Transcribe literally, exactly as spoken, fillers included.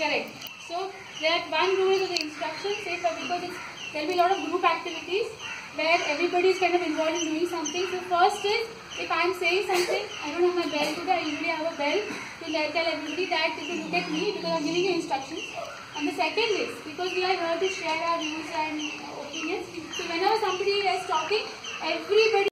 Correct. So there are one rule of the instructions, say for because it's, there will be a lot of group activities where everybody is kind of involved in doing something. So first is, if I am saying something, I don't have my bell today, I usually have a bell to tell everybody that they should look at me because I am giving you instructions. And the second is, because we are here to share our views and opinions, so whenever somebody is talking, everybody